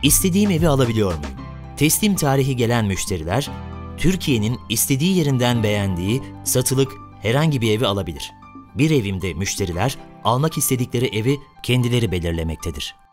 İstediğim evi alabiliyor muyum? Teslim tarihi gelen müşteriler, Türkiye'nin istediği yerinden beğendiği satılık herhangi bir evi alabilir. Bir evimde müşteriler almak istedikleri evi kendileri belirlemektedir.